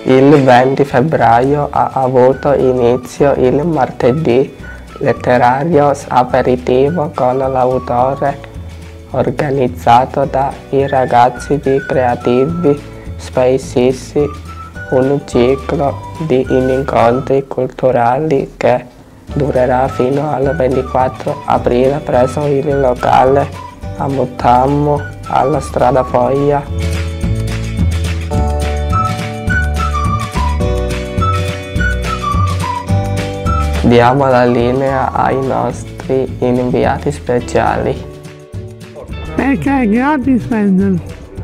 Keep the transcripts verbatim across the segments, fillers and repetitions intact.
Il venti febbraio ha avuto inizio il martedì letterario aperitivo con l'autore, organizzato dai ragazzi di Creative Spaces, un ciclo di incontri culturali che durerà fino al ventiquattro aprile presso il locale Amutammu alla Strada Foglia. Diamo la linea ai nostri inviati speciali. Perché è gratis prenderlo?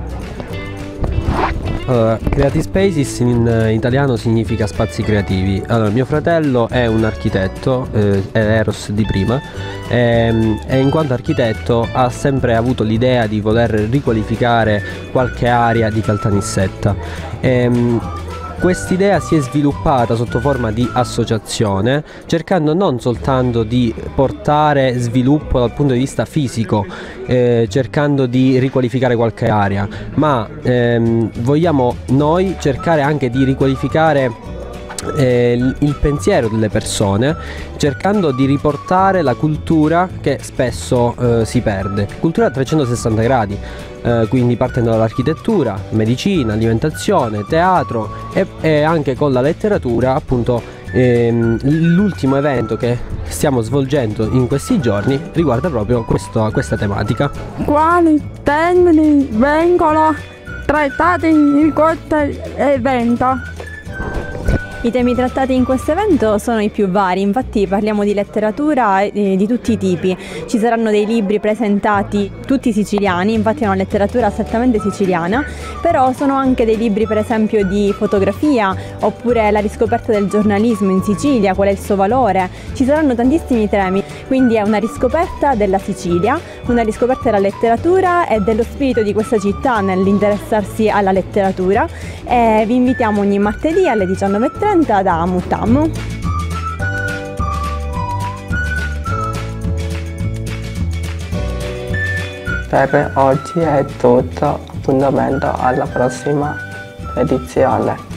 Allora, Creative Spaces in italiano significa spazi creativi. Allora, mio fratello è un architetto, eh, è Eros di prima, e, e in quanto architetto ha sempre avuto l'idea di voler riqualificare qualche area di Caltanissetta. E, Quest'idea si è sviluppata sotto forma di associazione, cercando non soltanto di portare sviluppo dal punto di vista fisico, eh, cercando di riqualificare qualche area, ma ehm, vogliamo noi cercare anche di riqualificare Eh, il pensiero delle persone, cercando di riportare la cultura che spesso eh, si perde, cultura a trecentosessanta gradi, eh, quindi partendo dall'architettura, medicina, alimentazione, teatro e, e anche con la letteratura. Appunto ehm, l'ultimo evento che stiamo svolgendo in questi giorni riguarda proprio questo, questa tematica. Quali termini vengono trattati in questo evento? I temi trattati in questo evento sono i più vari, infatti parliamo di letteratura eh, di tutti i tipi. Ci saranno dei libri presentati tutti siciliani, infatti è una letteratura strettamente siciliana, però sono anche dei libri per esempio di fotografia, oppure la riscoperta del giornalismo in Sicilia, qual è il suo valore. Ci saranno tantissimi temi, quindi è una riscoperta della Sicilia, una riscoperta della letteratura e dello spirito di questa città nell'interessarsi alla letteratura. E vi invitiamo ogni martedì alle diciannove e trenta da Amutammu. Per oggi è tutto, appuntamento alla prossima edizione.